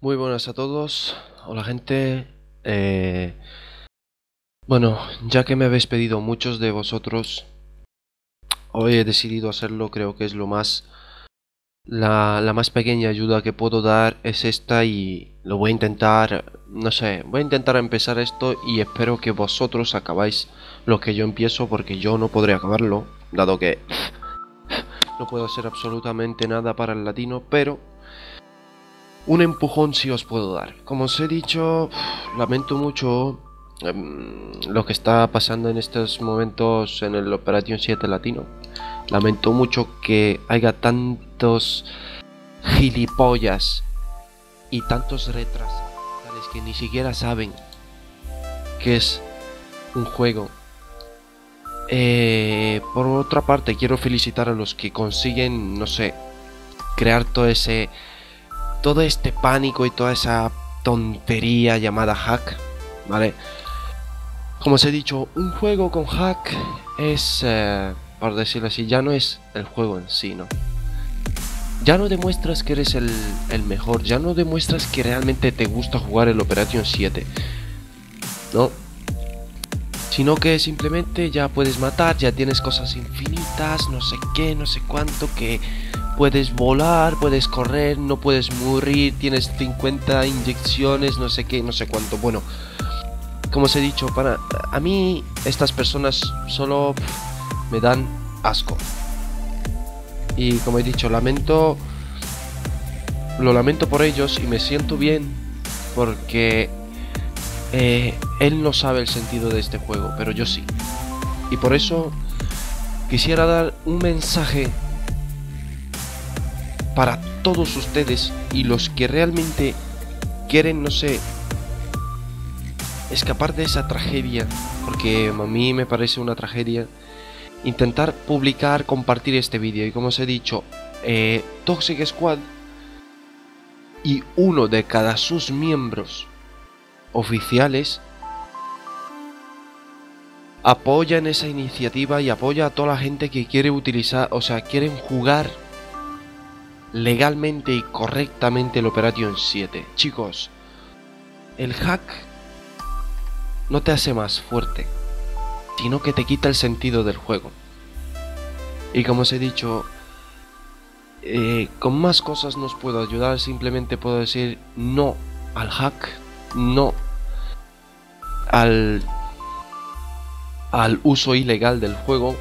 Muy buenas a todos. Hola gente. Bueno, ya que me habéis pedido muchos de vosotros, hoy he decidido hacerlo. Creo que es la más pequeña ayuda que puedo dar es esta y lo voy a intentar, no sé, voy a intentar empezar esto y espero que vosotros acabáis lo que yo empiezo porque yo no podré acabarlo, dado que no puedo hacer absolutamente nada para el latino, pero un empujón sí os puedo dar. Como os he dicho, lamento mucho lo que está pasando en estos momentos en el Operation 7 latino. Lamento mucho que haya tantos gilipollas y tantos retrasados que ni siquiera saben que es un juego. Por otra parte, quiero felicitar a los que consiguen, no sé, crear todo este pánico y toda esa tontería llamada hack, ¿vale? Como os he dicho, un juego con hack es, por decirlo así, ya no es el juego en sí, ¿no? Ya no demuestras que eres el mejor, ya no demuestras que realmente te gusta jugar el Operation 7, ¿no? Sino que simplemente ya puedes matar, ya tienes cosas infinitas, no sé qué, no sé cuánto, que puedes volar, puedes correr, no puedes morir, tienes 50 inyecciones, no sé qué, no sé cuánto. Bueno, como os he dicho, para a mí estas personas solo me dan asco. Y como he dicho, lo lamento por ellos y me siento bien porque él no sabe el sentido de este juego, pero yo sí. Y por eso quisiera dar un mensaje para todos ustedes y los que realmente quieren, no sé, escapar de esa tragedia, porque a mí me parece una tragedia, intentar publicar, compartir este vídeo. Y como os he dicho, Toxic Squad y uno de cada sus miembros oficiales apoyan esa iniciativa y apoya a toda la gente que quiere utilizar, o sea, quieren jugar legalmente y correctamente el Operation 7. Chicos, el hack no te hace más fuerte, sino que te quita el sentido del juego. Y como os he dicho, con más cosas no os puedo ayudar, simplemente puedo decir no al hack, no al uso ilegal del juego.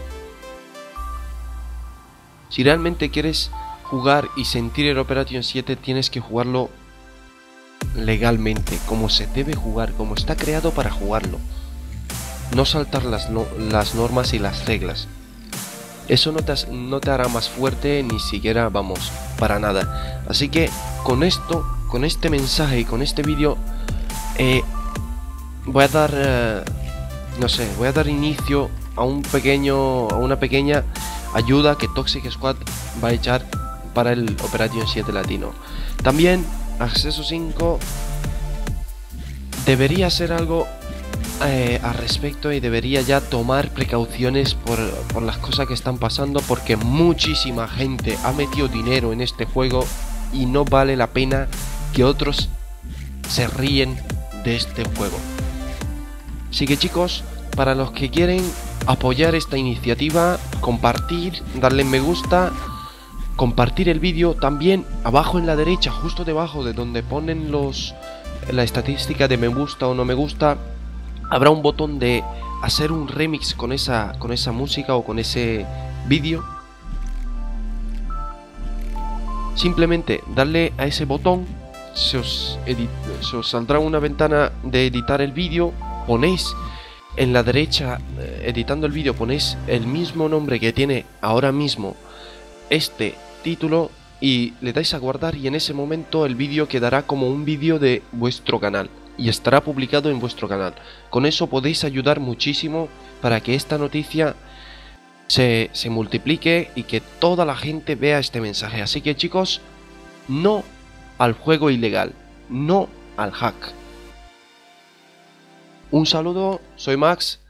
Si realmente quieres jugar y sentir el Operation 7, tienes que jugarlo legalmente, como se debe jugar, como está creado para jugarlo. No saltar las normas y las reglas. Eso no te hará más fuerte, ni siquiera, vamos, para nada. Así que con esto, con este mensaje y con este vídeo, voy a dar, no sé, voy a dar inicio a una pequeña ayuda que Toxic Squad va a echar para el Operation 7 latino. También Acceso 5 debería hacer algo al respecto y debería ya tomar precauciones por las cosas que están pasando, porque muchísima gente ha metido dinero en este juego y no vale la pena que otros se ríen de este juego. Así que chicos, para los que quieren apoyar esta iniciativa, compartir, darle me gusta, compartir el vídeo. También abajo en la derecha, justo debajo de donde ponen la estadística de me gusta o no me gusta, habrá un botón de hacer un remix con esa música o con ese vídeo. Simplemente darle a ese botón, se os saldrá una ventana de editar el vídeo. Ponéis en la derecha, editando el vídeo, ponéis el mismo nombre que tiene ahora mismo este título y le dais a guardar, y en ese momento el vídeo quedará como un vídeo de vuestro canal y estará publicado en vuestro canal. Con eso podéis ayudar muchísimo para que esta noticia se multiplique y que toda la gente vea este mensaje. Así que chicos, no al juego ilegal, no al hack. Un saludo, soy Max